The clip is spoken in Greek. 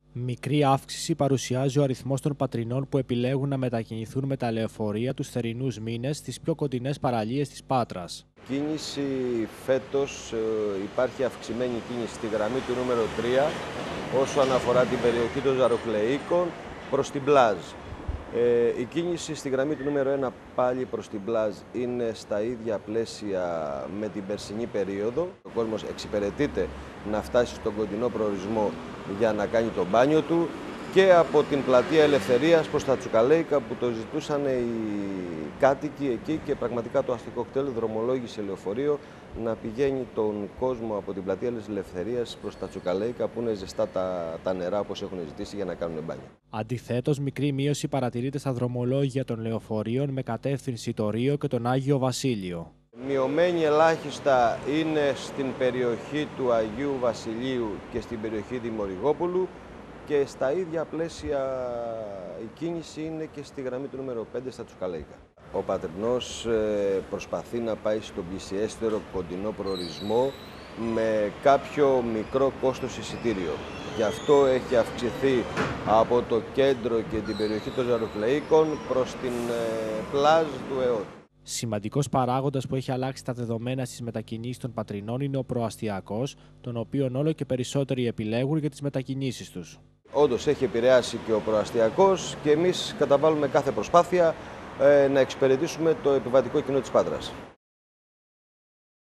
Μικρή αύξηση παρουσιάζει ο αριθμός των πατρινών που επιλέγουν να μετακινηθούν με τα λεωφορεία τους θερινούς μήνες στις πιο κοντινές παραλίες της Πάτρας. Κίνηση φέτος υπάρχει αυξημένη κίνηση στη γραμμή του νούμερο 3 όσον αφορά την περιοχή των Ζαροχλεΐκων προς την Πλάζ. Η κίνηση στη γραμμή του νούμερο 1 πάλι προς την Πλάζ είναι στα ίδια πλαίσια με την περσινή περίοδο. Ο κόσμος εξυπηρετείται να φτάσει στον κοντινό προορισμό για να κάνει το μπάνιο του και από την πλατεία Ελευθερίας προς τα Τσουκαλέικα που το ζητούσαν οι κάτοικοι εκεί και πραγματικά το αστικό κτέλ δρομολόγησε λεωφορείο να πηγαίνει τον κόσμο από την πλατεία Ελευθερίας προς τα Τσουκαλέικα που είναι ζεστά τα νερά όπως έχουν ζητήσει για να κάνουν μπάνιο. Αντιθέτως, μικρή μείωση παρατηρείται στα δρομολόγια των λεωφορείων με κατεύθυνση το Ρίο και τον Άγιο Βασίλειο. Μειωμένη ελάχιστα είναι στην περιοχή του Αγίου Βασιλείου και στην περιοχή Δημορυγόπουλου και στα ίδια πλαίσια η κίνηση είναι και στη γραμμή του νούμερο 5 στα Τσουκαλέικα. Ο Πατρινός προσπαθεί να πάει στον πλησιέστερο κοντινό προορισμό με κάποιο μικρό κόστος εισιτήριο. Γι' αυτό έχει αυξηθεί από το κέντρο και την περιοχή των Ζαροχλεΐκων προς την πλάζ του ΕΟΤ. Σημαντικός παράγοντας που έχει αλλάξει τα δεδομένα στις μετακινήσεις των πατρινών είναι ο προαστιακός, τον οποίον όλο και περισσότεροι επιλέγουν για τις μετακινήσεις τους. Όντως έχει επηρεάσει και ο προαστιακός και εμείς καταβάλουμε κάθε προσπάθεια να εξυπηρετήσουμε το επιβατικό κοινό της Πάτρας.